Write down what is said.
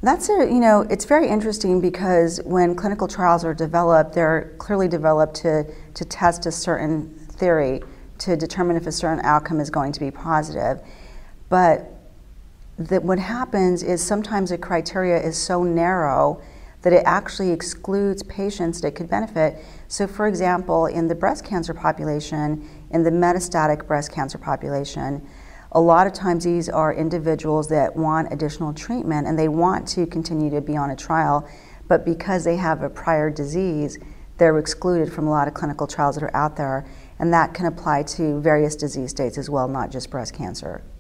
It's very interesting because when clinical trials are developed, they're clearly developed to test a certain theory to determine if a certain outcome is going to be positive. But what happens is sometimes the criteria is so narrow that it actually excludes patients that could benefit. So for example, in the breast cancer population, in the metastatic breast cancer population, a lot of times these are individuals that want additional treatment and they want to continue to be on a trial, but because they have a prior disease, they're excluded from a lot of clinical trials that are out there, and that can apply to various disease states as well, not just breast cancer.